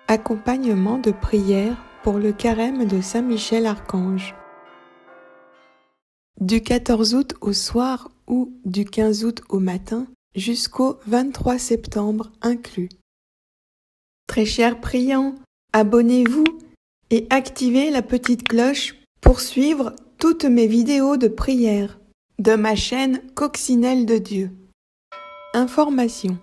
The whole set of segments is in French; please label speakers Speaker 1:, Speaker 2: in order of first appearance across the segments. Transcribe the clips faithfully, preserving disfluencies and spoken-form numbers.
Speaker 1: Accompagnement de prière pour le carême de Saint Michel Archange. Du quatorze août au soir ou du quinze août au matin jusqu'au vingt-trois septembre inclus. Très chers priants, abonnez-vous et activez la petite cloche pour suivre toutes mes vidéos de prière de ma chaîne Coccinelle de Dieu. Information.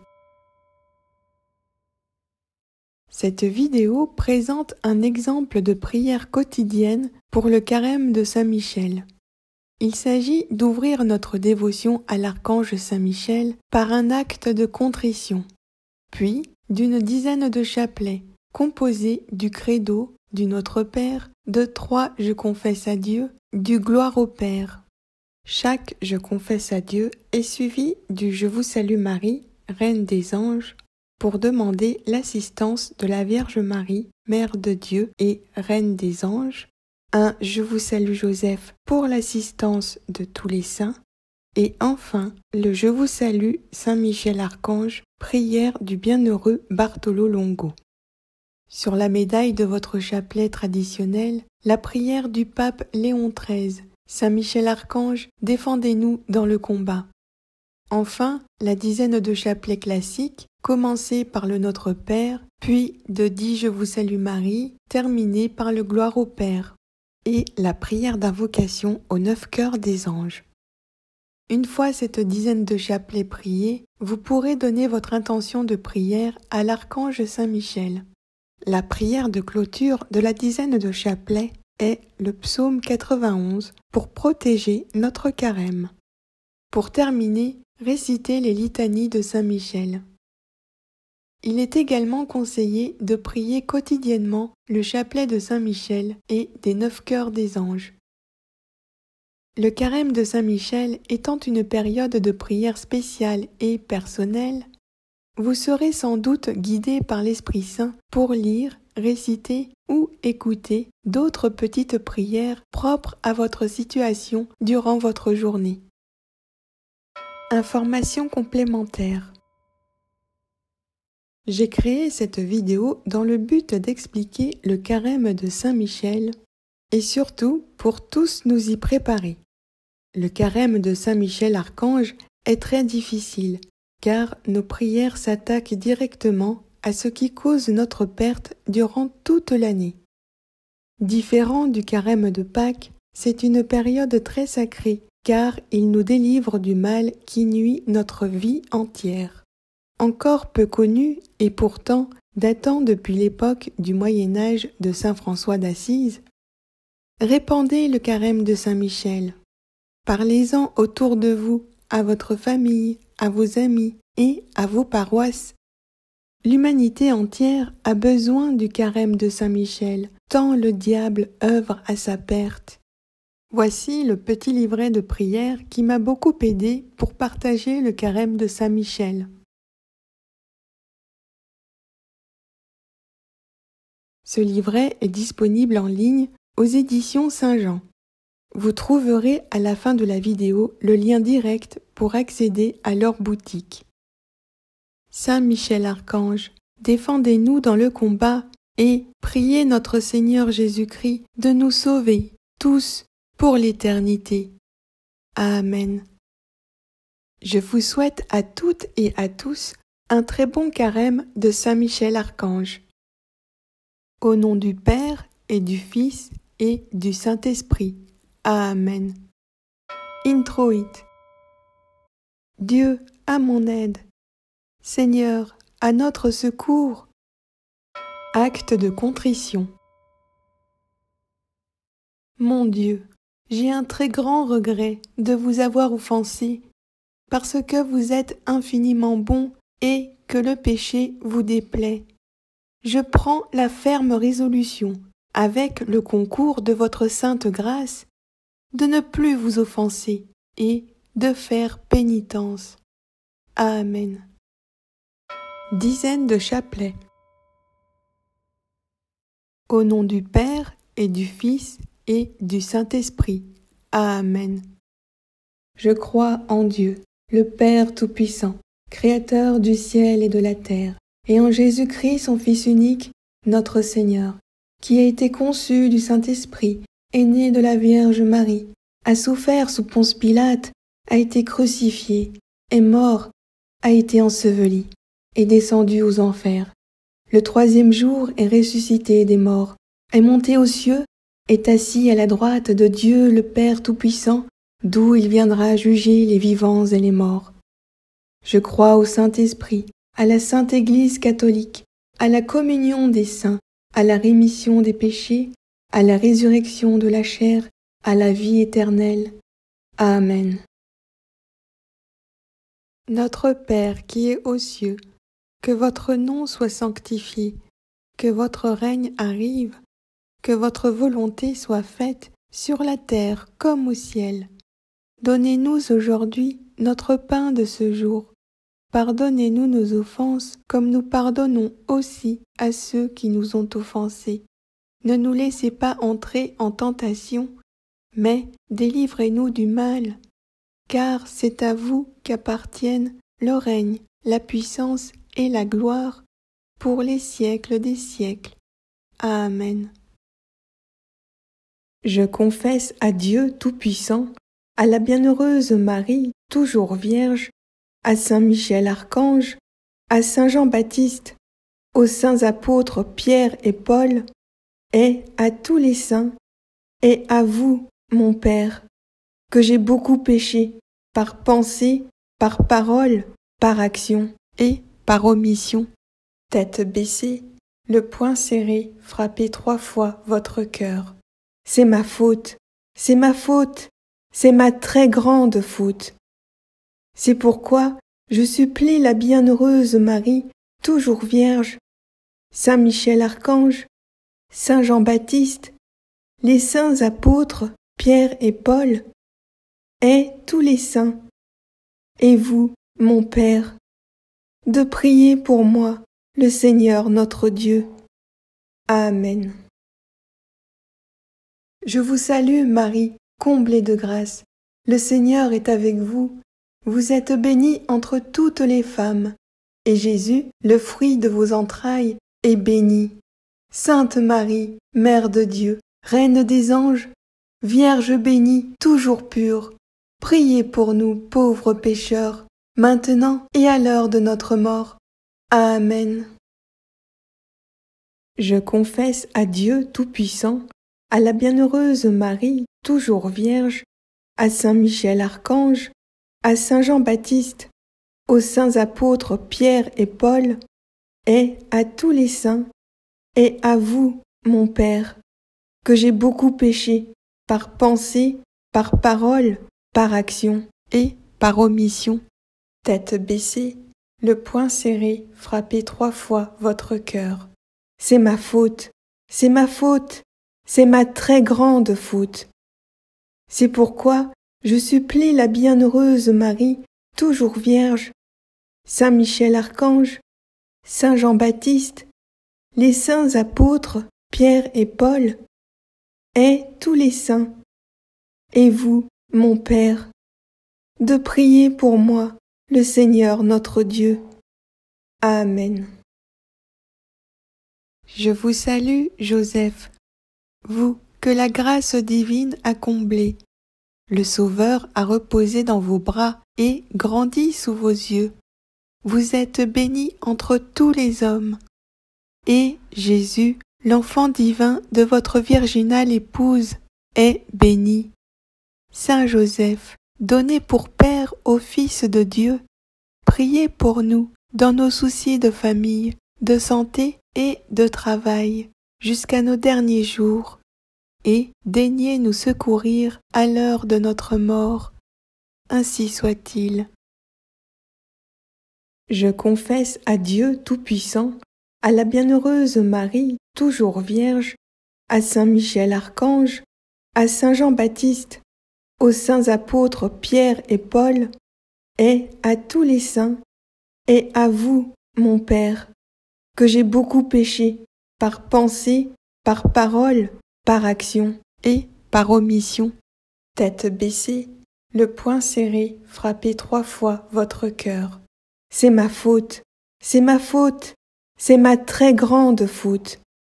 Speaker 1: Cette vidéo présente un exemple de prière quotidienne pour le carême de Saint Michel. Il s'agit d'ouvrir notre dévotion à l'archange Saint Michel par un acte de contrition, puis d'une dizaine de chapelets composés du credo, du Notre Père, de trois Je confesse à Dieu, du Gloire au Père. Chaque Je confesse à Dieu est suivi du Je vous salue Marie, Reine des anges, pour demander l'assistance de la Vierge Marie, Mère de Dieu et Reine des anges, un Je vous salue Joseph pour l'assistance de tous les saints, et enfin le Je vous salue Saint Michel Archange, prière du bienheureux Bartolo Longo. Sur la médaille de votre chapelet traditionnel, la prière du pape Léon treize, Saint Michel Archange, défendez-nous dans le combat. Enfin, la dizaine de chapelets classiques, commencés par le Notre Père, puis de dix Je vous salue Marie, terminés par le Gloire au Père, et la prière d'invocation aux neuf chœurs des anges. Une fois cette dizaine de chapelets priés, vous pourrez donner votre intention de prière à l'archange Saint Michel. La prière de clôture de la dizaine de chapelets est le psaume quatre-vingt-onze pour protéger notre carême. Pour terminer, récitez les litanies de Saint Michel. Il est également conseillé de prier quotidiennement le chapelet de Saint Michel et des neuf chœurs des anges. Le carême de Saint Michel étant une période de prière spéciale et personnelle, vous serez sans doute guidé par l'Esprit Saint pour lire, réciter ou écouter d'autres petites prières propres à votre situation durant votre journée. Informations complémentaires. J'ai créé cette vidéo dans le but d'expliquer le carême de Saint Michel et surtout pour tous nous y préparer. Le carême de Saint Michel Archange est très difficile car nos prières s'attaquent directement à ce qui cause notre perte durant toute l'année. Différent du carême de Pâques, c'est une période très sacrée car il nous délivre du mal qui nuit notre vie entière. Encore peu connu et pourtant datant depuis l'époque du Moyen Âge de saint François d'Assise, répandez le carême de Saint Michel. Parlez-en autour de vous, à votre famille, à vos amis et à vos paroisses. L'humanité entière a besoin du carême de Saint Michel, tant le diable œuvre à sa perte. Voici le petit livret de prière qui m'a beaucoup aidé pour partager le carême de Saint Michel. Ce livret est disponible en ligne aux éditions Saint-Jean. Vous trouverez à la fin de la vidéo le lien direct pour accéder à leur boutique. Saint Michel Archange, défendez-nous dans le combat et priez notre Seigneur Jésus-Christ de nous sauver, tous, pour l'éternité. Amen. Je vous souhaite à toutes et à tous un très bon carême de Saint Michel Archange. Au nom du Père et du Fils et du Saint-Esprit. Amen. Introit. Dieu, à mon aide. Seigneur, à notre secours. Acte de contrition. Mon Dieu, j'ai un très grand regret de vous avoir offensé, parce que vous êtes infiniment bon et que le péché vous déplaît. Je prends la ferme résolution, avec le concours de votre sainte grâce, de ne plus vous offenser et de faire pénitence. Amen. Dizaine de chapelets. Au nom du Père et du Fils et du Saint-Esprit. Amen. Je crois en Dieu, le Père Tout-Puissant, Créateur du ciel et de la terre, et en Jésus-Christ, son Fils unique, notre Seigneur, qui a été conçu du Saint-Esprit, est né de la Vierge Marie, a souffert sous Ponce Pilate, a été crucifié, est mort, a été enseveli, est descendu aux enfers. Le troisième jour est ressuscité des morts, est monté aux cieux, est assis à la droite de Dieu le Père Tout-Puissant, d'où il viendra juger les vivants et les morts. Je crois au Saint-Esprit, à la Sainte Église catholique, à la communion des saints, à la rémission des péchés, à la résurrection de la chair, à la vie éternelle. Amen. Notre Père qui es aux cieux, que votre nom soit sanctifié, que votre règne arrive, que votre volonté soit faite sur la terre comme au ciel. Donnez-nous aujourd'hui notre pain de ce jour. Pardonnez-nous nos offenses comme nous pardonnons aussi à ceux qui nous ont offensés. Ne nous laissez pas entrer en tentation, mais délivrez-nous du mal, car c'est à vous qu'appartiennent le règne, la puissance et la gloire pour les siècles des siècles. Amen. Je confesse à Dieu Tout-Puissant, à la bienheureuse Marie, toujours Vierge, à Saint Michel Archange, à Saint Jean-Baptiste, aux saints apôtres Pierre et Paul, et à tous les saints, et à vous, mon Père, que j'ai beaucoup péché, par pensée, par parole, par action et par omission. Tête baissée, le poing serré, frappez trois fois votre cœur. C'est ma faute, c'est ma faute, c'est ma très grande faute. C'est pourquoi je supplie la bienheureuse Marie, toujours Vierge, Saint Michel Archange, Saint Jean-Baptiste, les saints apôtres Pierre et Paul, et tous les saints, et vous, mon Père, de prier pour moi, le Seigneur notre Dieu. Amen. Je vous salue Marie, comblée de grâce. Le Seigneur est avec vous. Vous êtes bénie entre toutes les femmes, et Jésus, le fruit de vos entrailles, est béni. Sainte Marie, Mère de Dieu, Reine des anges, Vierge bénie, toujours pure, priez pour nous pauvres pécheurs, maintenant et à l'heure de notre mort. Amen. Je confesse à Dieu Tout-Puissant, à la bienheureuse Marie, toujours Vierge, à Saint Michel Archange, à Saint Jean-Baptiste, aux saints apôtres Pierre et Paul, et à tous les saints, et à vous, mon Père, que j'ai beaucoup péché, par pensée, par parole, par action et par omission. Tête baissée, le poing serré, frappez trois fois votre cœur. C'est ma faute, c'est ma faute, c'est ma très grande faute. C'est pourquoi je supplie la bienheureuse Marie, toujours Vierge, Saint Michel Archange, Saint Jean-Baptiste, les saints apôtres Pierre et Paul, et tous les saints, et vous, mon Père, de prier pour moi, le Seigneur notre Dieu. Amen. Je vous salue, Joseph, vous que la grâce divine a comblé. Le Sauveur a reposé dans vos bras et grandi sous vos yeux. Vous êtes béni entre tous les hommes. Et Jésus, l'enfant divin de votre virginale épouse, est béni. Saint Joseph, donné pour père au Fils de Dieu, priez pour nous dans nos soucis de famille, de santé et de travail, jusqu'à nos derniers jours, et daignez nous secourir à l'heure de notre mort. Ainsi soit-il. Je confesse à Dieu Tout-Puissant, à la bienheureuse Marie, toujours Vierge, à Saint Michel Archange, à Saint Jean-Baptiste, aux saints apôtres Pierre et Paul, et à tous les saints, et à vous, mon Père, que j'ai beaucoup péché, par pensée, par parole, par action et par omission. Tête baissée, le poing serré, frappez trois fois votre cœur. C'est ma faute, c'est ma faute, c'est ma très grande faute.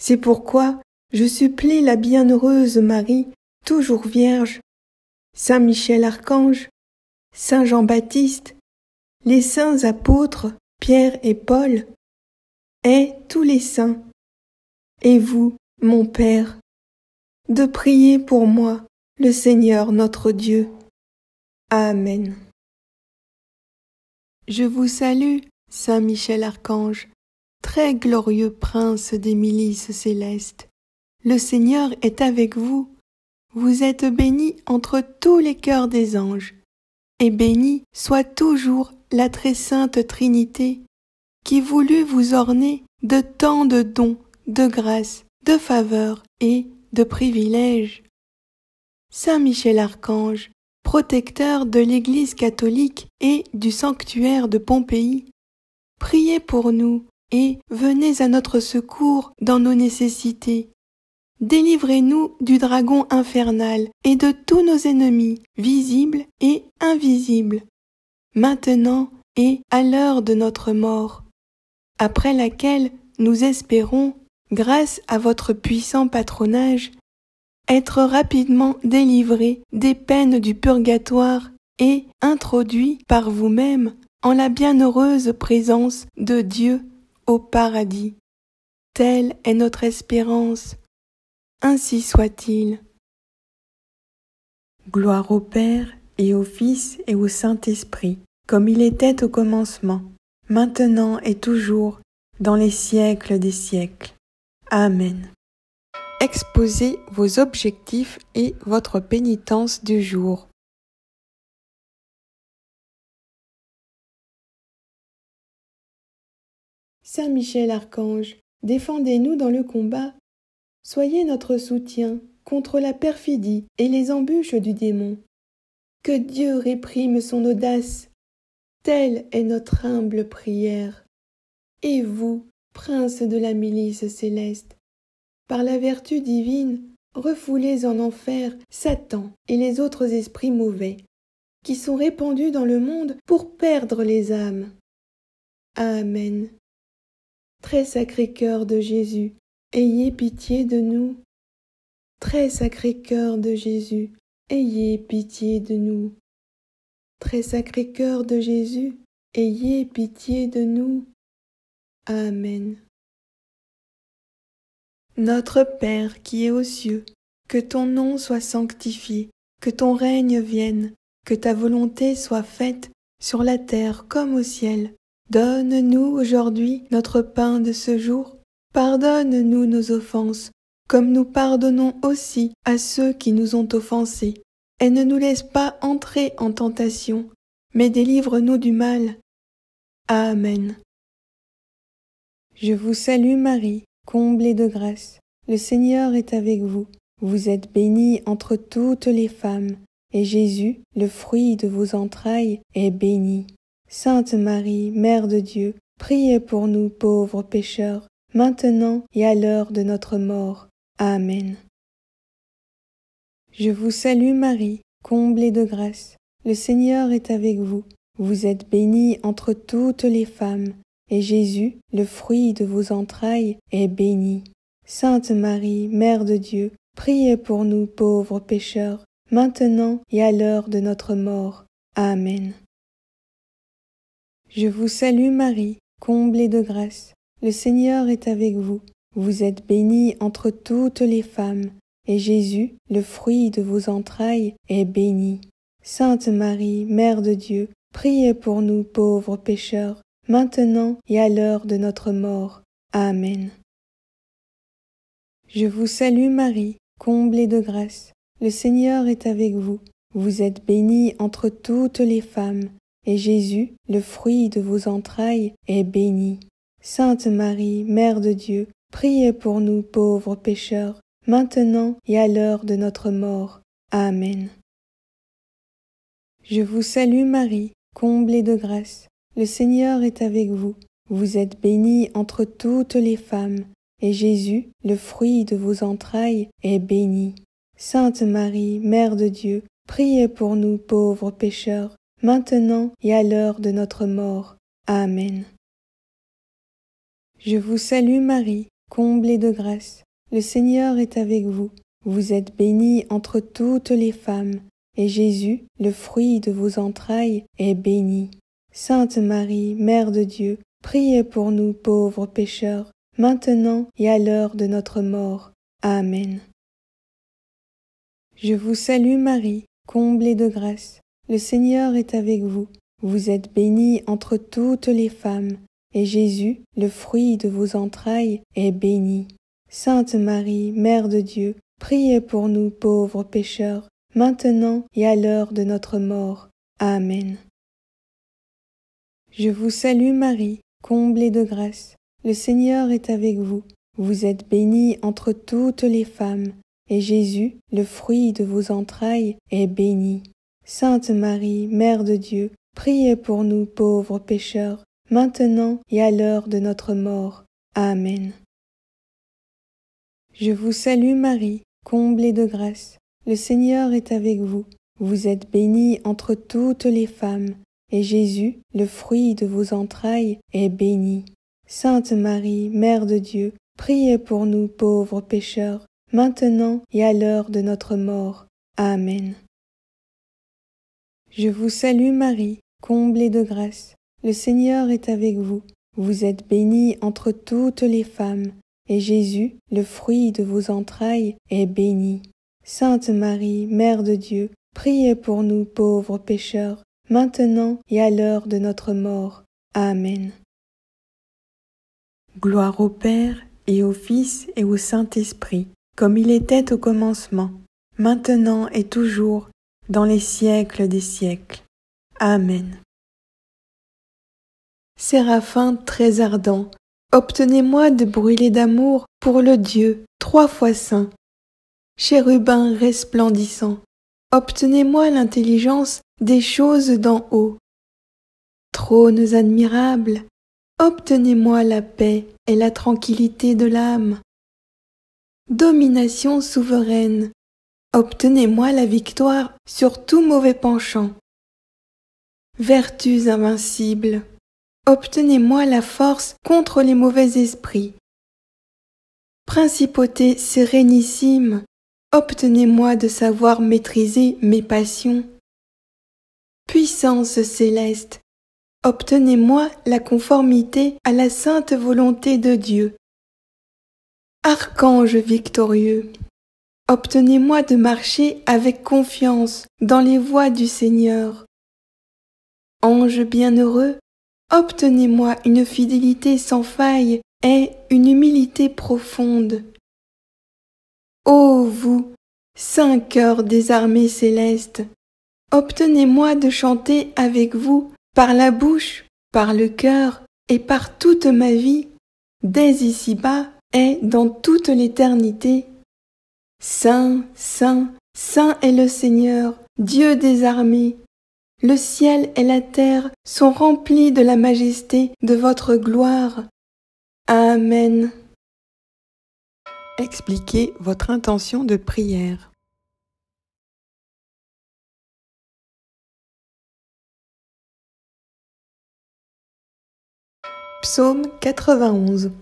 Speaker 1: C'est pourquoi je supplie la bienheureuse Marie, toujours vierge, Saint Michel Archange, Saint Jean-Baptiste, les saints apôtres Pierre et Paul, et tous les saints, et vous, mon Père, de prier pour moi, le Seigneur notre Dieu. Amen. Je vous salue, Saint Michel Archange, très glorieux prince des milices célestes. Le Seigneur est avec vous. Vous êtes béni entre tous les cœurs des anges. Et bénie soit toujours la très sainte Trinité, qui voulut vous orner de tant de dons, de grâces, de faveurs et de privilèges. Saint Michel Archange, protecteur de l'Église catholique et du sanctuaire de Pompéi, priez pour nous et venez à notre secours dans nos nécessités. Délivrez-nous du dragon infernal et de tous nos ennemis, visibles et invisibles, maintenant et à l'heure de notre mort, après laquelle nous espérons, grâce à votre puissant patronage, être rapidement délivrés des peines du purgatoire et introduits par vous-même en la bienheureuse présence de Dieu au paradis. Telle est notre espérance. Ainsi soit-il. Gloire au Père et au Fils et au Saint-Esprit, comme il était au commencement, maintenant et toujours, dans les siècles des siècles. Amen. Exposez vos objectifs et votre pénitence du jour. Saint Michel Archange, défendez-nous dans le combat. Soyez notre soutien contre la perfidie et les embûches du démon. Que Dieu réprime son audace. Telle est notre humble prière. Et vous, prince de la milice céleste, par la vertu divine, refoulez en enfer Satan et les autres esprits mauvais, qui sont répandus dans le monde pour perdre les âmes. Amen. Très sacré cœur de Jésus, ayez pitié de nous. Très sacré cœur de Jésus, ayez pitié de nous. Très sacré cœur de Jésus, ayez pitié de nous. Amen. Notre Père qui es aux cieux, que ton nom soit sanctifié, que ton règne vienne, que ta volonté soit faite sur la terre comme au ciel. Donne-nous aujourd'hui notre pain de ce jour. Pardonne-nous nos offenses, comme nous pardonnons aussi à ceux qui nous ont offensés. Et ne nous laisse pas entrer en tentation, mais délivre-nous du mal. Amen. Je vous salue Marie, comblée de grâce. Le Seigneur est avec vous. Vous êtes bénie entre toutes les femmes, et Jésus, le fruit de vos entrailles, est béni. Sainte Marie, Mère de Dieu, priez pour nous pauvres pécheurs, maintenant et à l'heure de notre mort. Amen. Je vous salue Marie, comblée de grâce. Le Seigneur est avec vous. Vous êtes bénie entre toutes les femmes, et Jésus, le fruit de vos entrailles, est béni. Sainte Marie, Mère de Dieu, priez pour nous pauvres pécheurs, maintenant et à l'heure de notre mort. Amen. Je vous salue Marie, comblée de grâce. Le Seigneur est avec vous. Vous êtes bénie entre toutes les femmes, et Jésus, le fruit de vos entrailles, est béni. Sainte Marie, Mère de Dieu, priez pour nous pauvres pécheurs, maintenant et à l'heure de notre mort. Amen. Je vous salue Marie, comblée de grâce. Le Seigneur est avec vous. Vous êtes bénie entre toutes les femmes, et Jésus, le fruit de vos entrailles, est béni. Sainte Marie, Mère de Dieu, priez pour nous pauvres pécheurs, maintenant et à l'heure de notre mort. Amen. Je vous salue Marie, comblée de grâce. Le Seigneur est avec vous. Vous êtes bénie entre toutes les femmes, et Jésus, le fruit de vos entrailles, est béni. Sainte Marie, Mère de Dieu, priez pour nous pauvres pécheurs, maintenant et à l'heure de notre mort. Amen. Je vous salue Marie, comblée de grâce, le Seigneur est avec vous. Vous êtes bénie entre toutes les femmes, et Jésus, le fruit de vos entrailles, est béni. Sainte Marie, Mère de Dieu, priez pour nous pauvres pécheurs, maintenant et à l'heure de notre mort. Amen. Je vous salue Marie, comblée de grâce, le Seigneur est avec vous. Vous êtes bénie entre toutes les femmes, et Jésus, le fruit de vos entrailles, est béni. Sainte Marie, Mère de Dieu, priez pour nous pauvres pécheurs, maintenant et à l'heure de notre mort. Amen. Je vous salue Marie, comblée de grâce, le Seigneur est avec vous. Vous êtes bénie entre toutes les femmes, et Jésus, le fruit de vos entrailles, est béni. Sainte Marie, Mère de Dieu, priez pour nous pauvres pécheurs, maintenant et à l'heure de notre mort. Amen. Je vous salue Marie, comblée de grâce, le Seigneur est avec vous. Vous êtes bénie entre toutes les femmes, et Jésus, le fruit de vos entrailles, est béni. Sainte Marie, Mère de Dieu, priez pour nous pauvres pécheurs, maintenant et à l'heure de notre mort. Amen. Je vous salue Marie, comblée de grâce, le Seigneur est avec vous. Vous êtes bénie entre toutes les femmes, et Jésus, le fruit de vos entrailles, est béni. Sainte Marie, Mère de Dieu, priez pour nous pauvres pécheurs, maintenant et à l'heure de notre mort. Amen. Gloire au Père, et au Fils, et au Saint-Esprit, comme il était au commencement, maintenant et toujours, dans les siècles des siècles. Amen. Séraphin très ardent, obtenez-moi de brûler d'amour pour le Dieu trois fois saint. Chérubin resplendissant, obtenez-moi l'intelligence des choses d'en haut. Trônes admirables, obtenez-moi la paix et la tranquillité de l'âme. Domination souveraine, obtenez-moi la victoire sur tout mauvais penchant. Vertus invincibles, obtenez-moi la force contre les mauvais esprits. Principauté sérénissime, obtenez-moi de savoir maîtriser mes passions. Puissance céleste, obtenez-moi la conformité à la sainte volonté de Dieu. Archange victorieux, obtenez-moi de marcher avec confiance dans les voies du Seigneur. Ange bienheureux, obtenez-moi une fidélité sans faille et une humilité profonde. Ô vous, saints cœurs des armées célestes, obtenez-moi de chanter avec vous par la bouche, par le cœur et par toute ma vie, dès ici-bas et dans toute l'éternité. Saint, saint, saint est le Seigneur, Dieu des armées. Le ciel et la terre sont remplis de la majesté de votre gloire. Amen. Expliquez votre intention de prière. Psaume quatre-vingt-onze.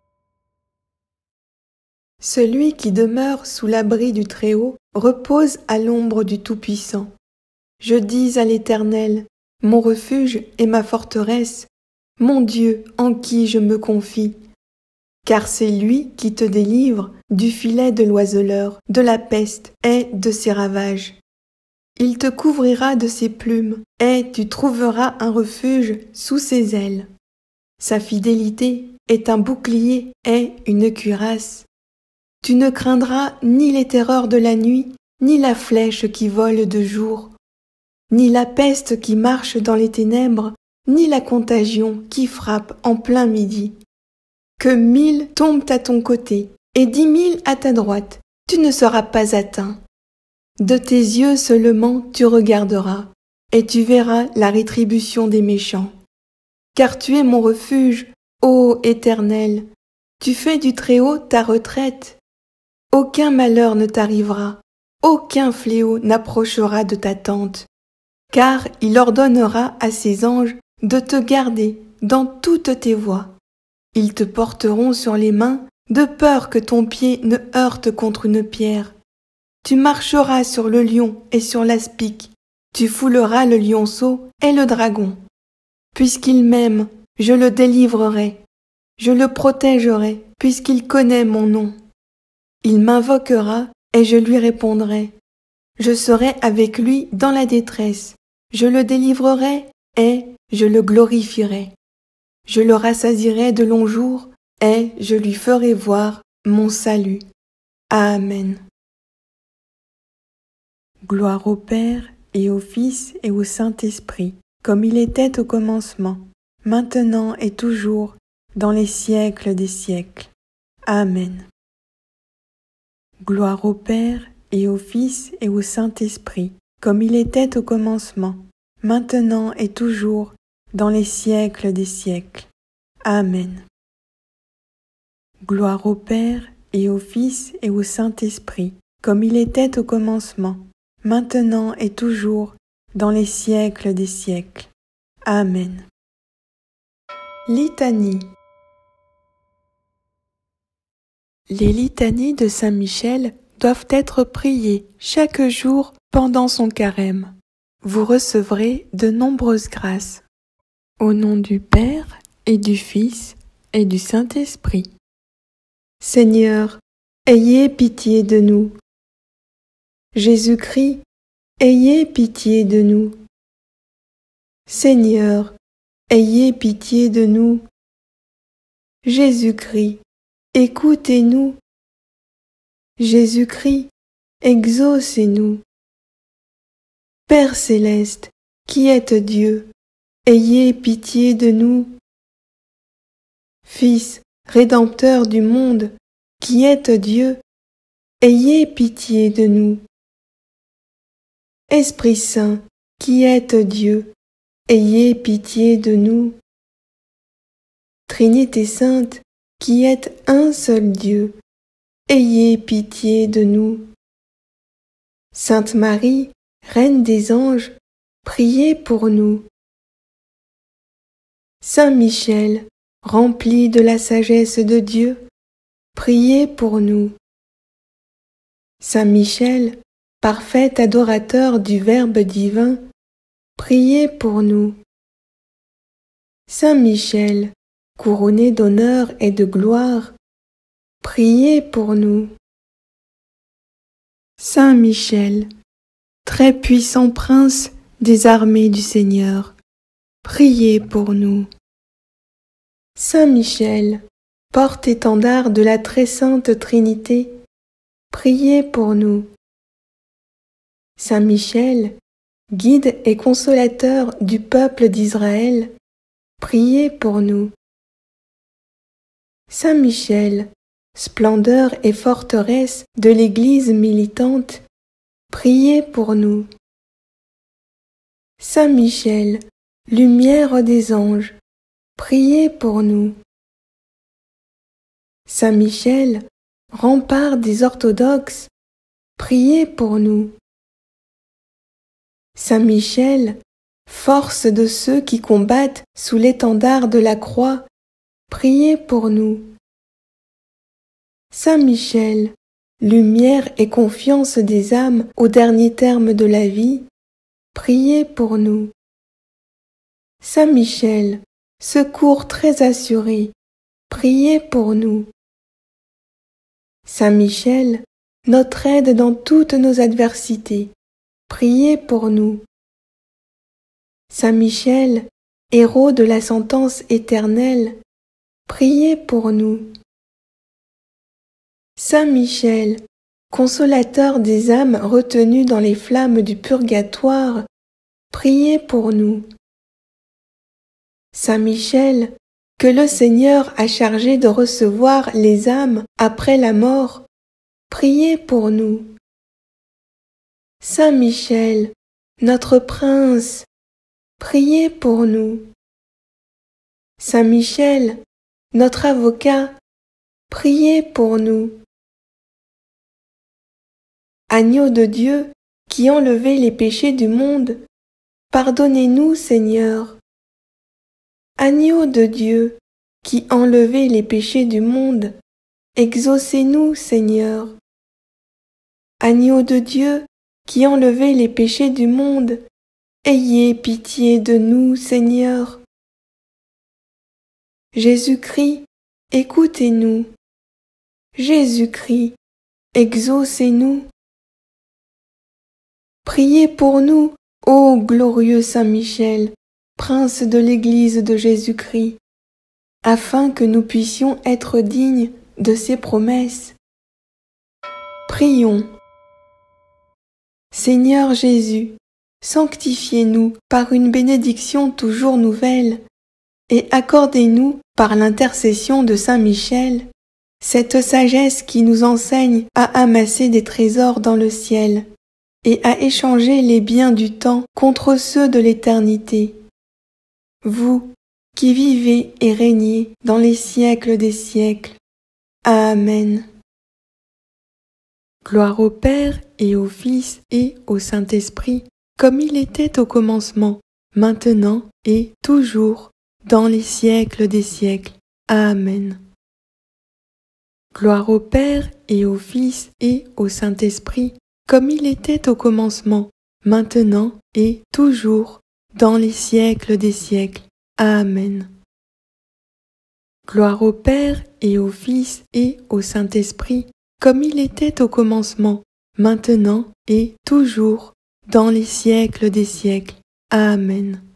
Speaker 1: Celui qui demeure sous l'abri du Très-Haut repose à l'ombre du Tout-Puissant. Je dis à l'Éternel, mon refuge et ma forteresse, mon Dieu en qui je me confie. Car c'est lui qui te délivre du filet de l'oiseleur, de la peste et de ses ravages. Il te couvrira de ses plumes, et tu trouveras un refuge sous ses ailes. Sa fidélité est un bouclier et une cuirasse. Tu ne craindras ni les terreurs de la nuit, ni la flèche qui vole de jour, ni la peste qui marche dans les ténèbres, ni la contagion qui frappe en plein midi. Que mille tombent à ton côté et dix mille à ta droite, tu ne seras pas atteint. De tes yeux seulement tu regarderas, et tu verras la rétribution des méchants. Car tu es mon refuge, ô Éternel, tu fais du Très-Haut ta retraite. Aucun malheur ne t'arrivera, aucun fléau n'approchera de ta tente, car il ordonnera à ses anges de te garder dans toutes tes voies. Ils te porteront sur les mains de peur que ton pied ne heurte contre une pierre. Tu marcheras sur le lion et sur l'aspic, tu fouleras le lionceau et le dragon. Puisqu'il m'aime, je le délivrerai, je le protégerai, puisqu'il connaît mon nom. Il m'invoquera et je lui répondrai. Je serai avec lui dans la détresse, je le délivrerai et je le glorifierai. Je le rassasierai de longs jours et je lui ferai voir mon salut. Amen. Gloire au Père et au Fils et au Saint-Esprit, comme il était au commencement, maintenant et toujours, dans les siècles des siècles. Amen. Gloire au Père et au Fils et au Saint-Esprit, comme il était au commencement, maintenant et toujours, dans les siècles des siècles. Amen. Gloire au Père et au Fils et au Saint-Esprit, comme il était au commencement, maintenant et toujours, dans les siècles des siècles. Amen. Litanie. Les litanies de Saint Michel doivent être priées chaque jour pendant son carême. Vous recevrez de nombreuses grâces. Au nom du Père et du Fils et du Saint-Esprit. Seigneur, ayez pitié de nous. Jésus-Christ, ayez pitié de nous. Seigneur, ayez pitié de nous. Jésus-Christ, écoutez-nous. Jésus-Christ, exaucez-nous. Père céleste, qui êtes Dieu, ayez pitié de nous. Fils, Rédempteur du monde, qui êtes Dieu, ayez pitié de nous. Esprit Saint, qui êtes Dieu, ayez pitié de nous. Trinité Sainte, qui êtes un seul Dieu, ayez pitié de nous. Sainte Marie, Reine des anges, priez pour nous. Saint Michel, rempli de la sagesse de Dieu, priez pour nous. Saint Michel, parfait adorateur du Verbe divin, priez pour nous. Saint Michel, couronné d'honneur et de gloire, priez pour nous. Saint Michel, très puissant prince des armées du Seigneur, priez pour nous. Saint Michel, porte-étendard de la très sainte Trinité, priez pour nous. Saint Michel, guide et consolateur du peuple d'Israël, priez pour nous. Saint Michel, splendeur et forteresse de l'Église militante, priez pour nous. Saint Michel, lumière des anges, priez pour nous. Saint Michel, rempart des orthodoxes, priez pour nous. Saint Michel, force de ceux qui combattent sous l'étendard de la croix, priez pour nous. Saint Michel, lumière et confiance des âmes au dernier terme de la vie, priez pour nous. Saint Michel, secours très assuré, priez pour nous. Saint Michel, notre aide dans toutes nos adversités, priez pour nous. Saint Michel, héros de la sentence éternelle, priez pour nous. Saint Michel, consolateur des âmes retenues dans les flammes du purgatoire, priez pour nous. Saint Michel, que le Seigneur a chargé de recevoir les âmes après la mort, priez pour nous. Saint Michel, notre prince, priez pour nous. Saint Michel, notre avocat, priez pour nous. Agneau de Dieu, qui enlevez les péchés du monde, pardonnez-nous, Seigneur. Agneau de Dieu, qui enlevez les péchés du monde, exaucez-nous, Seigneur. Agneau de Dieu, qui enlevez les péchés du monde, ayez pitié de nous, Seigneur. Jésus-Christ, écoutez-nous. Jésus-Christ, exaucez-nous. Priez pour nous, ô glorieux Saint Michel, prince de l'Église de Jésus-Christ, afin que nous puissions être dignes de ses promesses. Prions. Seigneur Jésus, sanctifiez-nous par une bénédiction toujours nouvelle, et accordez-nous, par l'intercession de Saint Michel, cette sagesse qui nous enseigne à amasser des trésors dans le ciel, et à échanger les biens du temps contre ceux de l'éternité. Vous, qui vivez et régnez dans les siècles des siècles. Amen. Gloire au Père et au Fils et au Saint-Esprit, comme il était au commencement, maintenant et toujours, dans les siècles des siècles. Amen. Gloire au Père et au Fils et au Saint-Esprit, comme il était au commencement, maintenant et toujours, dans les siècles des siècles. Amen. Gloire au Père et au Fils et au Saint-Esprit, comme il était au commencement, maintenant et toujours, dans les siècles des siècles. Amen.